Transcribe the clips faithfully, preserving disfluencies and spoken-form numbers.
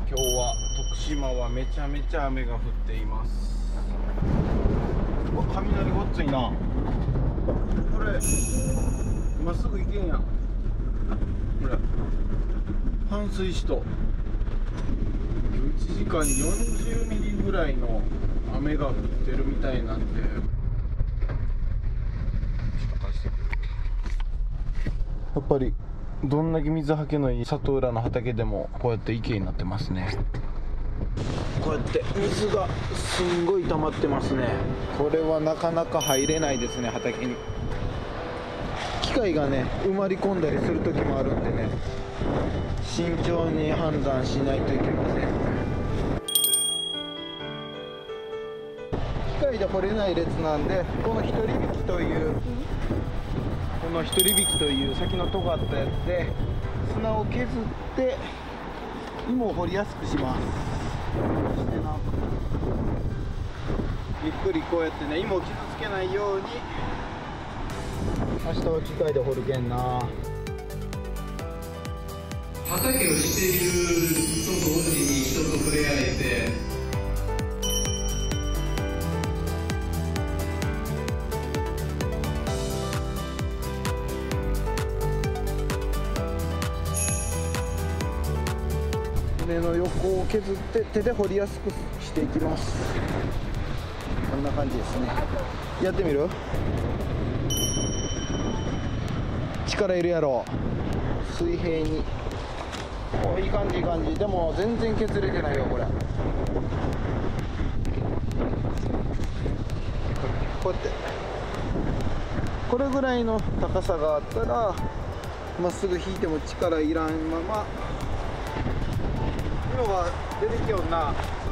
今日は徳島はめちゃめちゃ雨が降っています。うわ、雷ごっついな。これまっすぐ行けんやん。これ冠水しといちじかんによんじゅうミリぐらいの雨が降ってるみたいなんで、やっぱりどんだけ水はけのいい里浦の畑でもこうやって池になってますね。こうやって水がすんごい溜まってますね。これはなかなか入れないですね、畑に。機械がね埋まり込んだりする時もあるんでね、慎重に判断しないといけません。機械で掘れない列なんで、この一人引きというこの一人引きという先の尖ったやつで砂を削って芋を掘りやすくします。してなゆっくりこうやってね芋を傷つけないように。明日は機械で掘るけんな。 畑をしていると同時に人と触れ合えて、 根の横を削って手で掘りやすくしていきます。こんな感じですね。やってみる？力いるやろ。水平に。お、いい感じいい感じ。でも全然削れてないよこれ。こうやってこれぐらいの高さがあったらまっすぐ引いても力いらんまま色が出てきよんな。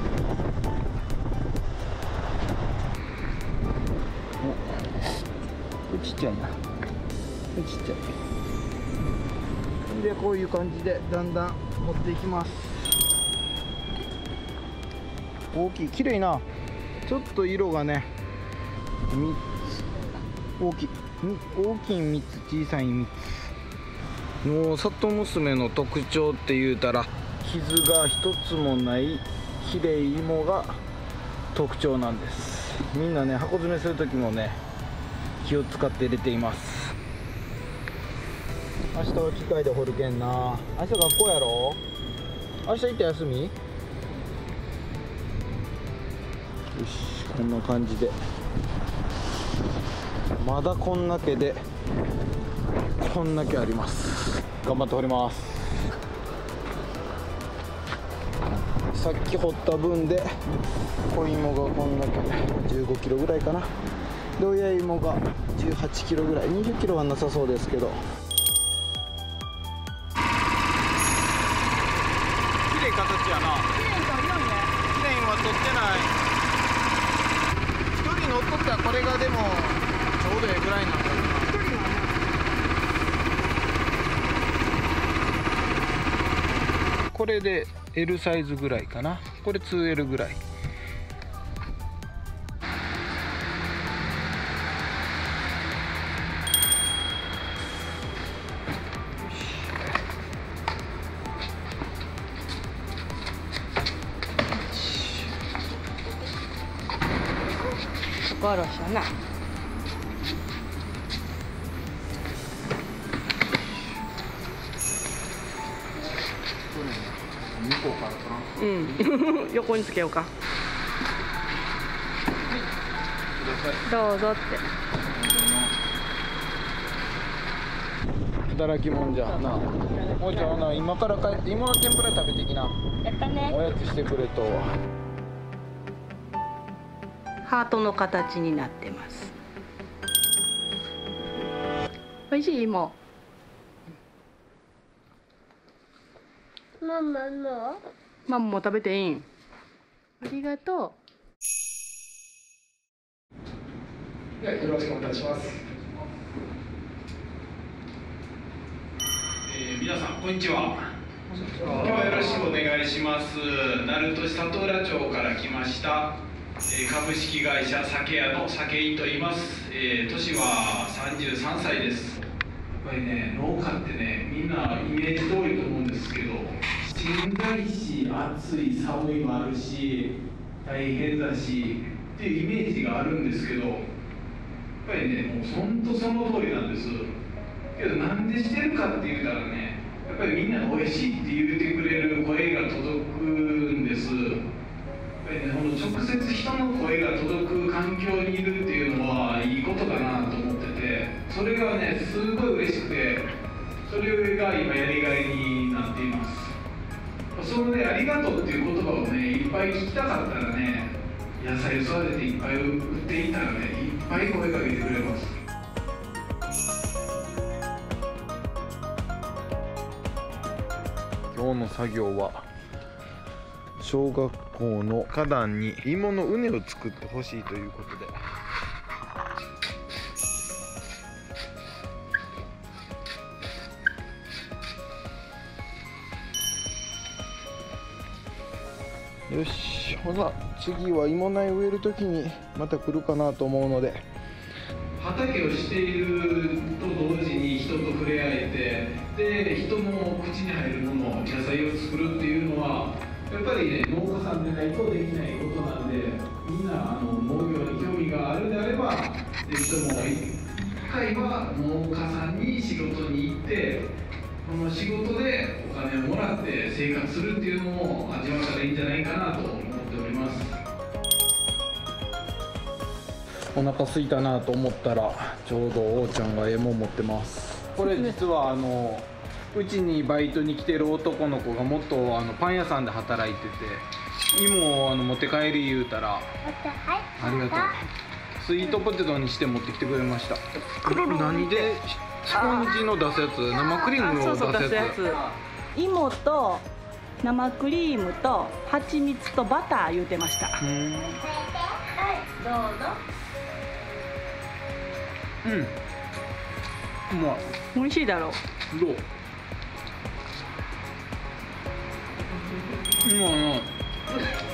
お、ちっちゃいな。ちっちゃい。でこういう感じでだんだん持っていきます。大きい、綺麗な。ちょっと色がねみっつ大きい大きいみっつ、小さいみっつの里娘の特徴って言うたら傷が一つもないきれい芋が特徴なんです。みんなね箱詰めする時もね気を使って入れています。明日は機械で掘るけんな。明日学校やろ。明日行って休み。よし、こんな感じでまだこんだけでこんだけあります。頑張って掘ります。さっき掘った分で小芋がこんだけじゅうごキロぐらいかな。で親芋がじゅうはちキロぐらい。にじゅっキロはなさそうですけど、綺麗形やな。綺麗とよんね。綺麗は取ってない。一人乗っとったらこれがでもちょうどええぐらいなんだよな。これで エル サイズぐらいかな。これ ツーエル ぐらい。 ゴロシャな。うん、横につけようか。どうぞって。 働きもんじゃな。もうちゃんな、今から帰って芋の天ぷら食べてきな。 やったね。 おやつしてくれと。 ハートの形になってます。おいしい芋。 ママのママも食べていいん。ありがとではよろしくお願いします。えー、皆さんこんにちは。今日はよろしくお願いします。鳴門市里浦町から来ました、えー、株式会社酒屋の酒井と言います。えー、年はさんじゅうさんさいです。やっぱりね、農家ってね、みんなイメージ通りと思うんですけど、しちしんどいし暑い寒いもあるし大変だしっていうイメージがあるんですけど、やっぱりねもう本当その通りなんです。けどなんでしてるかって言うたらね、やっぱりみんなが美味しいって言ってくれる声が届くんです。やっぱりね、この直接人の声が届く環境にいるっていうのはいいことかなと思ってて、それがねすごい嬉しくて、それが今やりがいになっています。そのね、ありがとうっていう言葉をねいっぱい聞きたかったらね、野菜を育てていっぱい売っていったらね、いっぱい声かけてくれます。 今日の作業は小学校の花壇に芋の畝を作ってほしいということで、よし、ほな次は芋苗植える時にまた来るかなと思うので、 畑をしていると同時に人と触れ合えて、で人の口に入るもの、野菜を作るっていうのはやっぱりね農家さんでないとできないことなんで、みんなあの農業に興味があるであれば、ぜひとも一回は農家さんに仕事に行って、この仕事でお金をもらって生活するっていうのも味わったらいいんじゃないかなと思っております。 お腹空いたなと思ったらちょうどおーちゃんがえも持ってます。これ実はあのうちにバイトに来てる男の子がもっとあのパン屋さんで働いてて、芋をあの持って帰り言うたら、ありがとう、スイートポテトにして持ってきてくれました。何でスポンジの出すやつ、生クリームを出すやつ。 芋と生クリームと蜂蜜とバター言うてました。 うん、 どうぞ。 うん、うまい。 美味しいだろう。 どう？うまいな。